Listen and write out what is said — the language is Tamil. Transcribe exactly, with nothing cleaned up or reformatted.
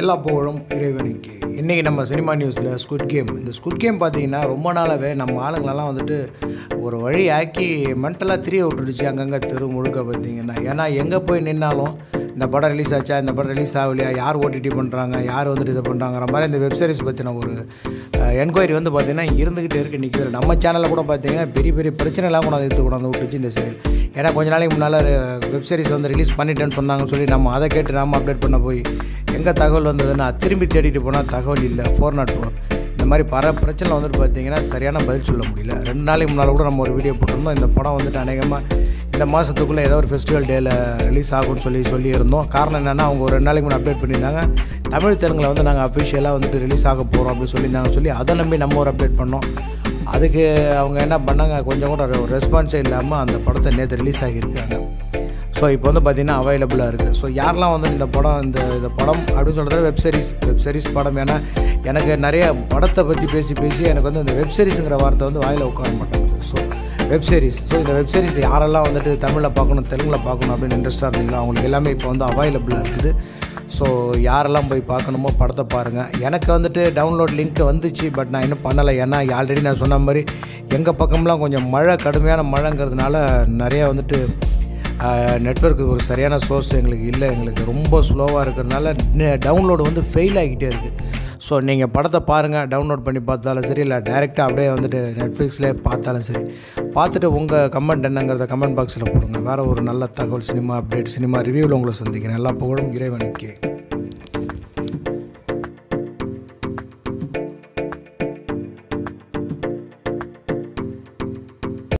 எல்லா புகழும் இறைவனுக்கு. இன்றைக்கி நம்ம சினிமா நியூஸில் ஸ்குட் கேம். இந்த ஸ்குட் கேம் பார்த்திங்கன்னா ரொம்ப நாளாகவே நம்ம ஆளுங்களெல்லாம் வந்துட்டு ஒரு வழி ஆக்கி மென்டலாக திரிய விட்டுடுச்சு அங்கங்கே தெரு முழுக்க பார்த்திங்கன்னா. ஏன்னா எங்கே போய் நின்னாலும் இந்த படம் ரிலீஸ் ஆச்சா, இந்த படம் ரிலீஸ் ஆகலையா, யார் ஓடிடி பண்ணுறாங்க, யார் வந்துட்டு இதை பண்ணுறாங்கிற மாதிரி இந்த வெப்சீரிஸ் பற்றின ஒரு என்கொயரி வந்து பார்த்திங்கன்னா இருந்துக்கிட்டே இருக்குது. இன்றைக்கி நம்ம சேனலில் கூட பார்த்திங்கன்னா பெரிய பெரிய பிரச்சனைலாம் கூட எடுத்து கொண்டாந்து விட்டுச்சு இந்த சீரியல். ஏன்னா கொஞ்ச நாளைக்கு முன்னால் வெப்சீரிஸ் வந்து ரிலீஸ் பண்ணிட்டேன்னு சொன்னாங்கன்னு சொல்லி நம்ம அதை கேட்டு நாம் அப்டேட் பண்ண போய் எங்கே தகவல் வந்ததுன்னா திரும்பி தேடிட்டு போனால் தகவல் இல்லை. ஃபோர் நாட் ஃபோர் இந்த மாதிரி பல பிரச்சனை வந்துட்டு பார்த்திங்கன்னா சரியான பதில் சொல்ல முடியல. ரெண்டு நாளைக்கு முன்னால் கூட நம்ம ஒரு வீடியோ போட்டிருந்தோம். இந்த படம் வந்துட்டு அநேகமாக இந்த மாதத்துக்குள்ளே ஏதோ ஒரு ஃபெஸ்டிவல் டேயில் ரிலீஸ் ஆகும்னு சொல்லி சொல்லியிருந்தோம். காரணம் என்னென்னா அவங்க ஒரு ரெண்டு நாளைக்கு முன்னே அப்டேட் பண்ணியிருந்தாங்க, தமிழ் தெலுங்கில் வந்து நாங்கள் அஃபிஷியலாக வந்துட்டு ரிலீஸ் ஆக போகிறோம் அப்படின்னு சொல்லியிருந்தாங்க. சொல்லி அதை நம்பி நம்ம ஒரு அப்டேட் பண்ணோம். அதுக்கு அவங்க என்ன பண்ணாங்க, கொஞ்சம் கூட ஒரு ரெஸ்பான்ஸே இல்லாமல் அந்த படத்தை நேற்று ரிலீஸ் ஆகியிருக்காங்க. ஸோ இப்போ வந்து பார்த்திங்கன்னா அவைலபிளாக இருக்குது. ஸோ யாரெல்லாம் வந்து இந்த படம் இந்த இந்த படம் அப்படின்னு சொல்கிறது வெப்சீரிஸ் வெப்சீரிஸ் படம். ஏன்னா எனக்கு நிறைய படத்தை பற்றி பேசி பேசி எனக்கு வந்து இந்த வெப்சீரிஸுங்கிற வார்த்தை வந்து வாயில் உட்கார மாட்டேங்குது. ஸோ வெப்சீரிஸ் ஸோ இந்த வெப்சீரிஸ் யாரெல்லாம் வந்துட்டு தமிழில் பார்க்கணும், தெலுங்கில் பார்க்கணும் அப்படின்னு இன்ட்ரெஸ்ட்டாக இருந்தீங்களோ அவங்களுக்கு எல்லாமே இப்போ வந்து அவைலபிளாக இருக்குது. ஸோ யாரெல்லாம் போய் பார்க்கணுமோ படத்தை பாருங்கள். எனக்கு வந்துட்டு டவுன்லோட் லிங்க் வந்துச்சு, பட் நான் இன்னும் பண்ணலை. ஏன்னா ஆல்ரெடி நான் சொன்ன மாதிரி எங்கள் பக்கம்லாம் கொஞ்சம் மழை, கடுமையான மழைங்கிறதுனால நிறையா வந்துட்டு நெட்வொர்க்கு ஒரு சரியான சோர்ஸ் எங்களுக்கு இல்லை. எங்களுக்கு ரொம்ப ஸ்லோவாக இருக்கிறதுனால டவுன்லோடு வந்து ஃபெயில் ஆகிக்கிட்டே இருக்குது. ஸோ நீங்கள் படத்தை பாருங்கள், டவுன்லோட் பண்ணி பார்த்தாலும் சரி, இல்லை டைரெக்டாக அப்படியே வந்துட்டு நெட்ஃப்ளிக்ஸ்லேயே பார்த்தாலும் சரி, பார்த்துட்டு உங்கள் கமெண்ட் என்னங்கிறத கமெண்ட் பாக்ஸில் போடுங்க. வேறு ஒரு நல்ல தகவல், சினிமா அப்டேட், சினிமா ரிவ்யூவில் உங்களை சந்திக்கிறேன். எல்லா புகழும் இறைவனுக்கே.